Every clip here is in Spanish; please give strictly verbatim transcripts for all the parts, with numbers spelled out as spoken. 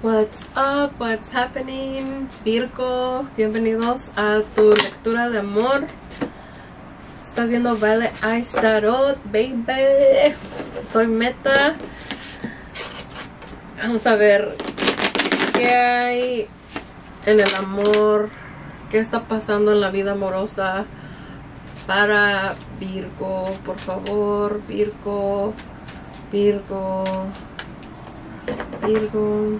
What's up, what's happening, Virgo? Bienvenidos a tu lectura de amor. Estás viendo Violet Eyes Tarot, baby. Soy Meta. Vamos a ver qué hay en el amor, qué está pasando en la vida amorosa para Virgo. Por favor, Virgo, Virgo, Virgo.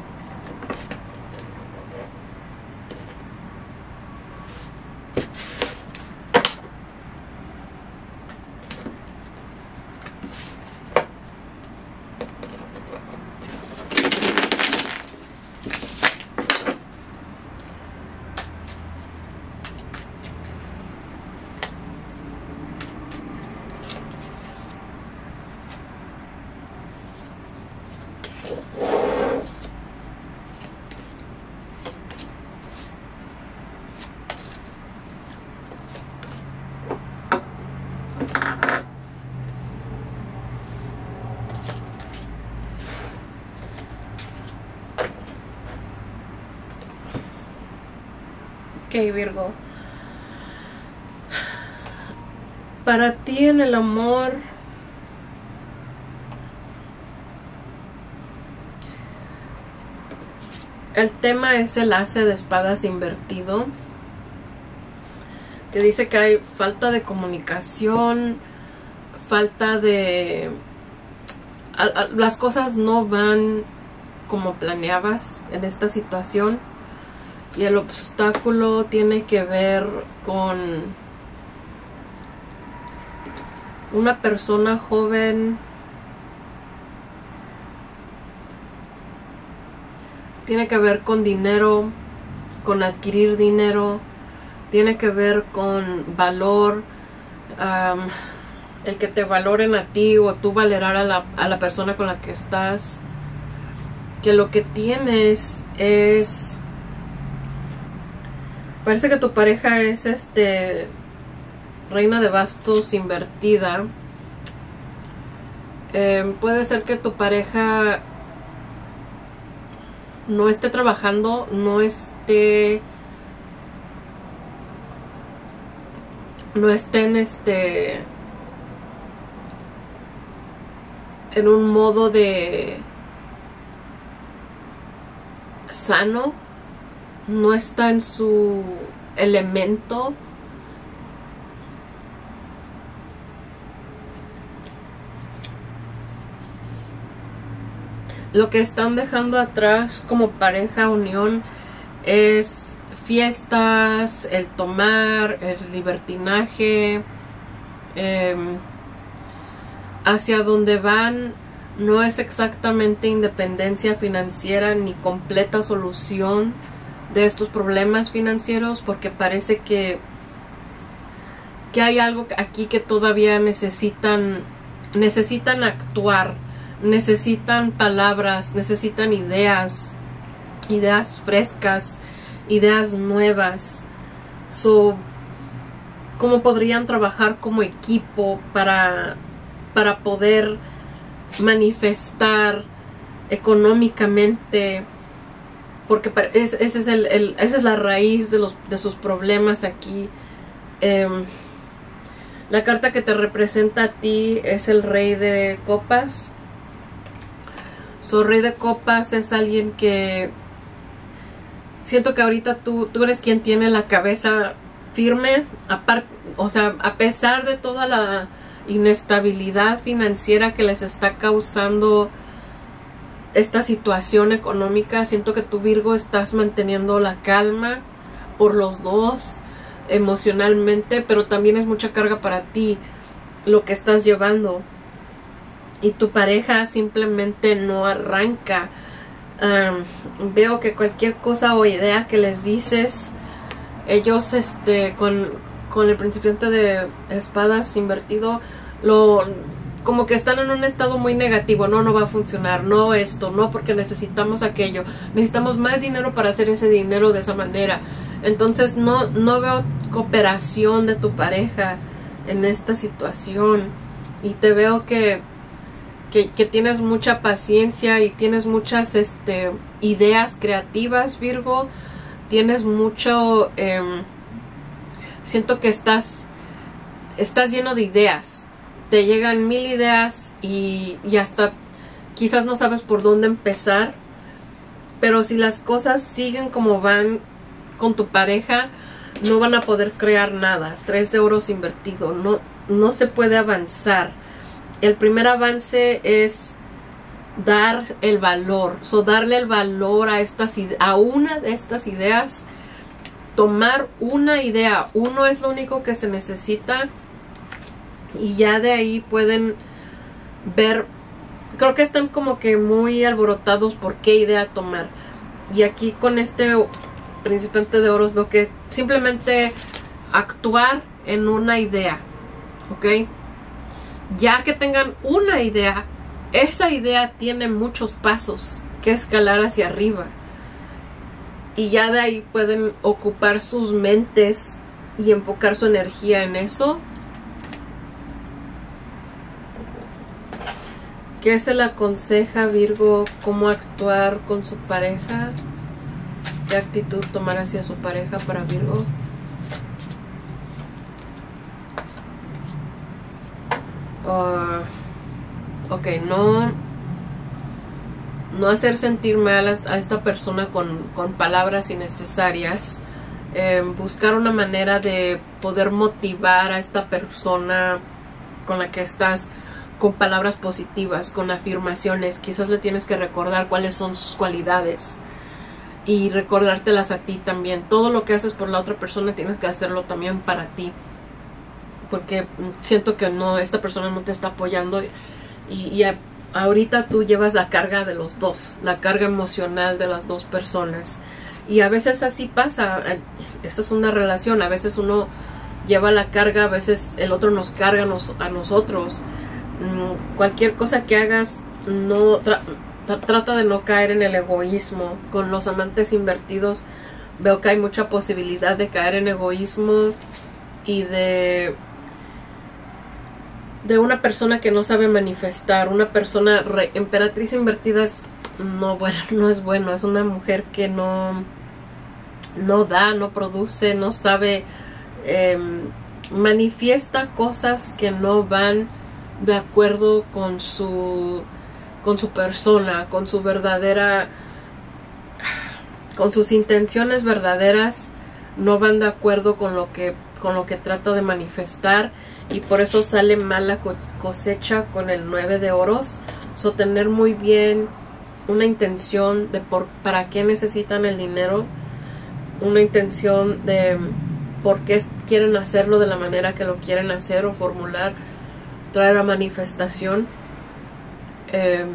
Ok, Virgo, para ti en el amor, el tema es el As de espadas invertido, que dice que hay falta de comunicación, falta de... A, a, las cosas no van como planeabas en esta situación. Y el obstáculo tiene que ver con una persona joven. Tiene que ver con dinero, con adquirir dinero. Tiene que ver con valor. Um, el que te valoren a ti o tú valorar a la, a la persona con la que estás. Que lo que tienes es... Parece que tu pareja es este reina de bastos invertida. Eh, puede ser que tu pareja no esté trabajando, no esté, no esté en este, en un modo de sano. No está en su elemento. Lo que están dejando atrás como pareja, unión, es fiestas, el tomar, el libertinaje. Eh, hacia donde van no es exactamente independencia financiera ni completa solución de estos problemas financieros, porque parece que que hay algo aquí que todavía necesitan necesitan actuar, necesitan palabras, necesitan ideas, ideas frescas, ideas nuevas. So, ¿cómo podrían trabajar como equipo para para poder manifestar económicamente? Porque ese es el, el, esa es la raíz de, los, de sus problemas aquí. Eh, la carta que te representa a ti es el Rey de Copas. Su Rey de Copas es alguien que... Siento que ahorita tú, tú eres quien tiene la cabeza firme. Aparte, o sea, a pesar de toda la inestabilidad financiera que les está causando esta situación económica, siento que tú, Virgo, estás manteniendo la calma por los dos emocionalmente, pero también es mucha carga para ti lo que estás llevando, y tu pareja simplemente no arranca. Um, veo que cualquier cosa o idea que les dices, ellos este con, con el principiante de espadas invertido, lo como que están en un estado muy negativo. No, no va a funcionar, no esto, no, porque necesitamos aquello, necesitamos más dinero para hacer ese dinero de esa manera. Entonces no, no veo cooperación de tu pareja en esta situación, y te veo que que, que tienes mucha paciencia y tienes muchas este, ideas creativas, Virgo. Tienes mucho... Eh, siento que estás, estás lleno de ideas. Te llegan mil ideas y, y hasta quizás no sabes por dónde empezar. Pero si las cosas siguen como van con tu pareja, no van a poder crear nada. Tres de oros invertido. No, no se puede avanzar. El primer avance es dar el valor. So, darle el valor a, estas, a una de estas ideas. Tomar una idea. Uno es lo único que se necesita. Y ya de ahí pueden ver. Creo que están como que muy alborotados por qué idea tomar. Y aquí con este principiante de oros veo que simplemente actuar en una idea. ¿Ok? Ya que tengan una idea, esa idea tiene muchos pasos que escalar hacia arriba. Y ya de ahí pueden ocupar sus mentes y enfocar su energía en eso. ¿Qué se le aconseja, Virgo, cómo actuar con su pareja? ¿Qué actitud tomar hacia su pareja para Virgo? Uh, ok, no, no hacer sentir mal a, a esta persona con, con palabras innecesarias. Eh, buscar una manera de poder motivar a esta persona con la que estás con palabras positivas, con afirmaciones. Quizás le tienes que recordar cuáles son sus cualidades y recordártelas a ti también. Todo lo que haces por la otra persona tienes que hacerlo también para ti, porque siento que no, esta persona no te está apoyando y, y a, ahorita tú llevas la carga de los dos, la carga emocional de las dos personas, y a veces así pasa. Eso es una relación. A veces uno lleva la carga, a veces el otro nos carga nos, a nosotros. Cualquier cosa que hagas, no tra tra trata de no caer en el egoísmo. Con los amantes invertidos veo que hay mucha posibilidad de caer en egoísmo y de de una persona que no sabe manifestar. Una persona re emperatriz invertida es, no, bueno, no es bueno. Es una mujer que no no da, no produce, no sabe, eh, manifiesta cosas que no van de acuerdo con su con su persona, con su verdadera, con sus intenciones verdaderas. No van de acuerdo con lo que con lo que trata de manifestar, y por eso sale mal la cosecha con el nueve de oros. So, tener muy bien una intención de por para qué necesitan el dinero, una intención de por qué quieren hacerlo de la manera que lo quieren hacer o formular, traer a manifestación, eh,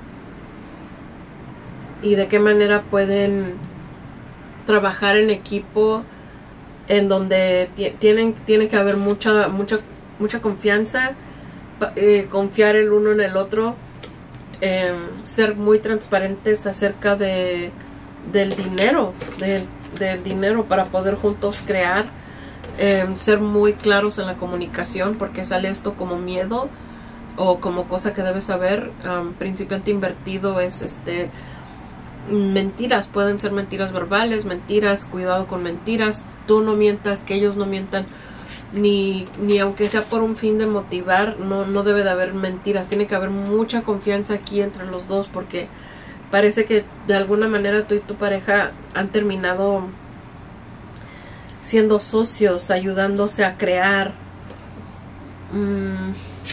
y de qué manera pueden trabajar en equipo, en donde tienen, tiene que haber mucha, mucha, mucha confianza, eh, confiar el uno en el otro, eh, ser muy transparentes acerca de, del dinero, de, del dinero para poder juntos crear. Eh, ser muy claros en la comunicación, porque sale esto como miedo o como cosa que debes saber. Um, principiante invertido es este mentiras, pueden ser mentiras verbales, mentiras, cuidado con mentiras. Tú no mientas, que ellos no mientan, ni, ni aunque sea por un fin de motivar. No, no debe de haber mentiras. Tiene que haber mucha confianza aquí entre los dos, porque parece que de alguna manera tú y tu pareja han terminado siendo socios, ayudándose a crear. Mm.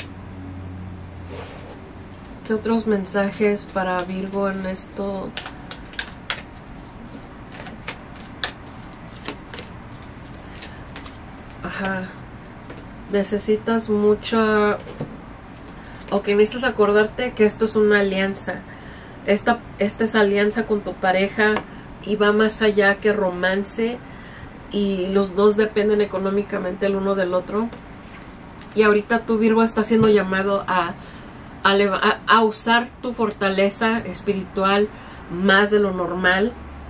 ¿Qué otros mensajes para Virgo en esto? Ajá. Necesitas mucha... Ok, necesitas acordarte que esto es una alianza. Esta, esta es alianza con tu pareja y va más allá que romance. Y los dos dependen económicamente el uno del otro. Y ahorita tu Virgo está siendo llamado a, a, a, a usar tu fortaleza espiritual más de lo normal.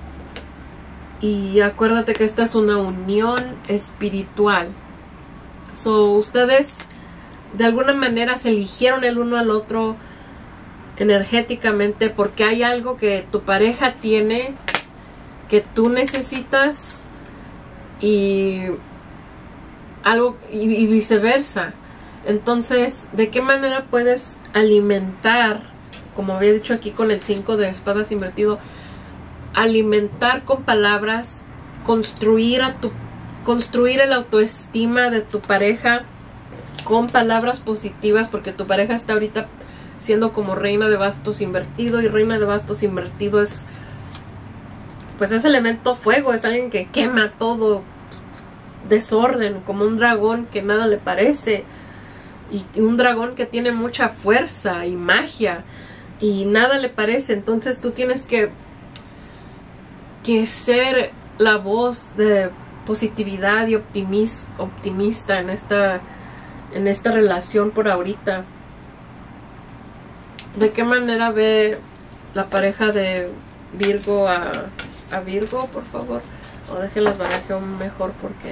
Y acuérdate que esta es una unión espiritual. So, ustedes de alguna manera se eligieron el uno al otro energéticamente, porque hay algo que tu pareja tiene que tú necesitas y algo y, y viceversa. Entonces, ¿de qué manera puedes alimentar, como había dicho aquí con el cinco de espadas invertido, alimentar con palabras, construir a tu construir el autoestima de tu pareja con palabras positivas, porque tu pareja está ahorita siendo como reina de bastos invertido, y reina de bastos invertido es, pues es elemento fuego, es alguien que quema todo, desorden, como un dragón que nada le parece, y un dragón que tiene mucha fuerza y magia y nada le parece. Entonces tú tienes que que ser la voz de positividad y optimis, optimista en esta en esta relación por ahorita. ¿De qué manera ve la pareja de Virgo a, a Virgo, por favor? O dejen las barajeo mejor porque...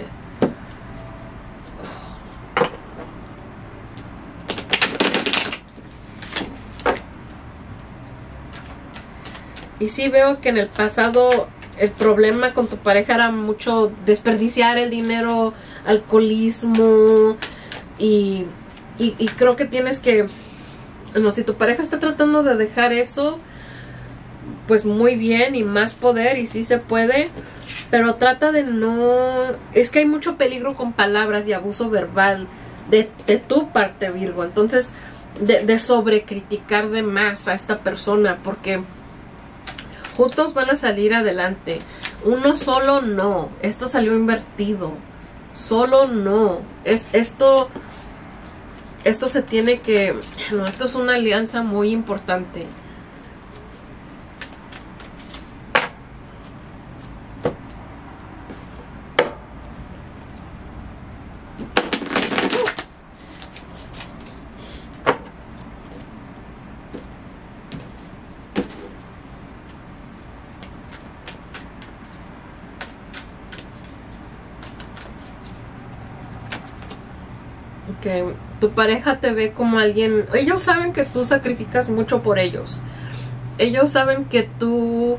Y sí veo que en el pasado el problema con tu pareja era mucho desperdiciar el dinero, alcoholismo, y, y, y creo que tienes que, no, si tu pareja está tratando de dejar eso, pues muy bien, y más poder, y sí se puede, pero trata de no, es que hay mucho peligro con palabras y abuso verbal de, de tu parte, Virgo. Entonces de, de sobrecriticar de más a esta persona, porque juntos van a salir adelante. Uno solo no. Esto salió invertido. Solo no. Es esto. Esto se tiene que. No, esto es una alianza muy importante. Que tu pareja te ve como alguien, ellos saben que tú sacrificas mucho por ellos, ellos saben que tú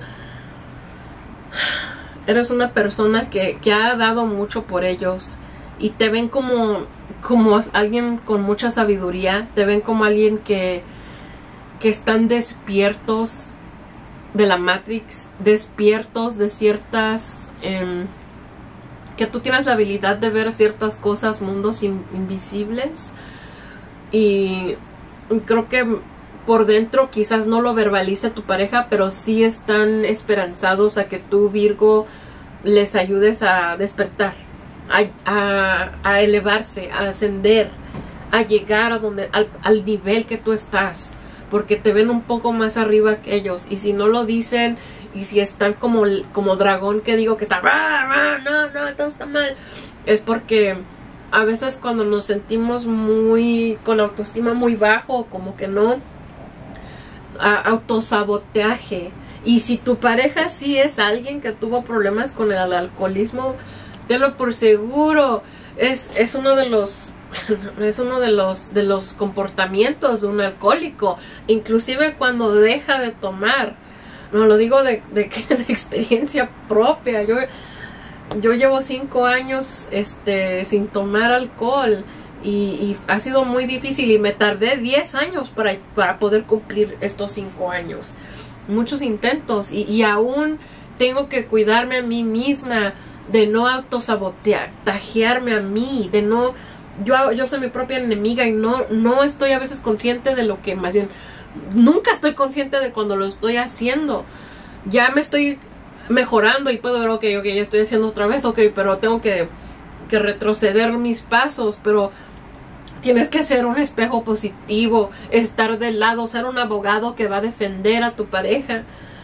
eres una persona que, que ha dado mucho por ellos, y te ven como, como alguien con mucha sabiduría, te ven como alguien que, que están despiertos de la Matrix, despiertos de ciertas... Eh, que tú tienes la habilidad de ver ciertas cosas, mundos in, invisibles, y creo que por dentro quizás no lo verbalice tu pareja, pero sí están esperanzados a que tú, Virgo, les ayudes a despertar, a, a, a elevarse, a ascender, a llegar a donde, al, al nivel que tú estás, porque te ven un poco más arriba que ellos, y si no lo dicen, y si están como, como dragón que digo que está, no, no, todo está mal, es porque a veces cuando nos sentimos muy, con autoestima muy bajo, como que no, a, autosabotaje. Y si tu pareja sí es alguien que tuvo problemas con el alcoholismo, tenlo por seguro, es, es uno de los... es uno de los de los comportamientos de un alcohólico, inclusive cuando deja de tomar. No lo digo de, de, de experiencia propia. Yo, yo llevo cinco años este, sin tomar alcohol, y, y ha sido muy difícil, y me tardé diez años para, para poder cumplir estos cinco años. Muchos intentos, y, y aún tengo que cuidarme a mí misma de no autosabotearme a mí, de no... Yo, yo soy mi propia enemiga, y no, no estoy a veces consciente de lo que, más bien, nunca estoy consciente de cuando lo estoy haciendo. Ya me estoy mejorando y puedo ver, ok, ok, ya estoy haciendo otra vez, ok, pero tengo que, que retroceder mis pasos. Pero tienes que ser un espejo positivo, estar del lado, ser un abogado que va a defender a tu pareja.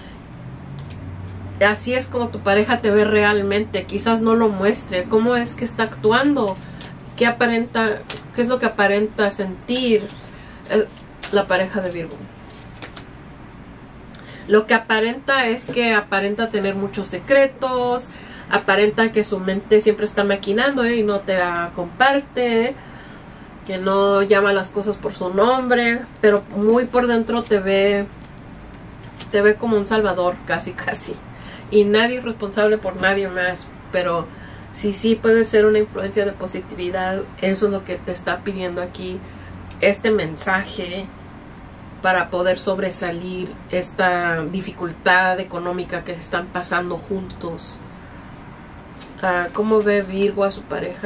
Así es como tu pareja te ve realmente. Quizás no lo muestre. ¿Cómo es que está actuando? ¿Qué aparenta? ¿Qué es lo que aparenta sentir eh, la pareja de Virgo? Lo que aparenta es que aparenta tener muchos secretos, aparenta que su mente siempre está maquinando, ¿eh? Y no te comparte, que no llama las cosas por su nombre, pero muy por dentro te ve, te ve como un salvador, casi casi. Y nadie es responsable por nadie más, pero sí, sí puede ser una influencia de positividad. Eso es lo que te está pidiendo aquí este mensaje para poder sobresalir esta dificultad económica que están pasando juntos. Uh, ¿Cómo ve Virgo a su pareja?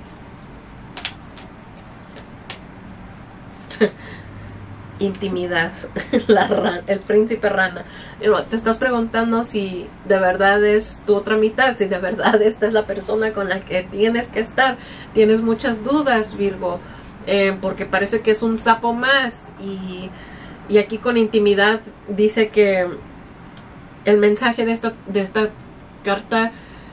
Intimidad. La rana, el príncipe rana. Te estás preguntando si de verdad es tu otra mitad, si de verdad esta es la persona con la que tienes que estar. Tienes muchas dudas, Virgo, eh, porque parece que es un sapo más. Y, y aquí con intimidad dice que el mensaje de esta, de esta carta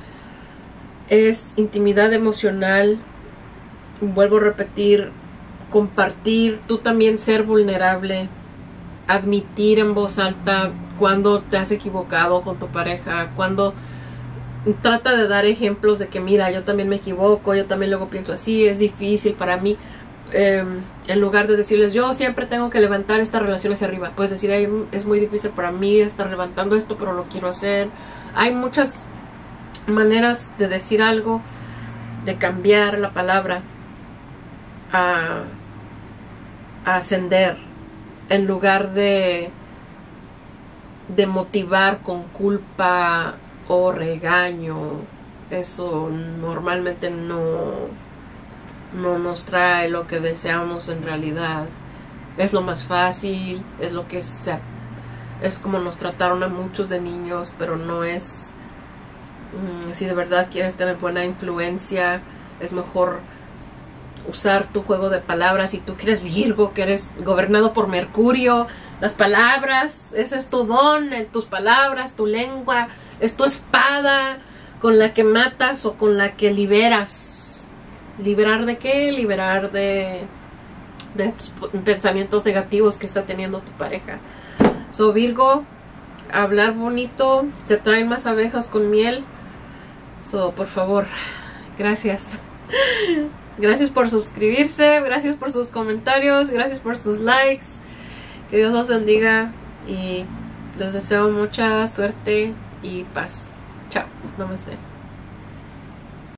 es intimidad emocional. Vuelvo a repetir, compartir, tú también ser vulnerable, admitir en voz alta cuando te has equivocado con tu pareja, cuando trata de dar ejemplos de que mira, yo también me equivoco, yo también luego pienso así, es difícil para mí, eh, en lugar de decirles yo siempre tengo que levantar esta relación hacia arriba, puedes decir es muy difícil para mí estar levantando esto, pero lo quiero hacer. Hay muchas maneras de decir algo, de cambiar la palabra a a ascender, en lugar de de motivar con culpa o regaño. Eso normalmente no no nos trae lo que deseamos en realidad. Es lo más fácil, es lo que se, es como nos trataron a muchos de niños, pero no es mmm, si de verdad quieres tener buena influencia, es mejor usar tu juego de palabras. Si tú que eres Virgo, que eres gobernado por Mercurio, las palabras, ese es tu don, tus palabras, tu lengua, es tu espada con la que matas o con la que liberas. ¿Liberar de qué? Liberar de, de estos pensamientos negativos que está teniendo tu pareja. So, Virgo, hablar bonito, se traen más abejas con miel. So, por favor, gracias. Gracias por suscribirse, gracias por sus comentarios, gracias por sus likes. Que Dios los bendiga y les deseo mucha suerte y paz. Chao, namaste.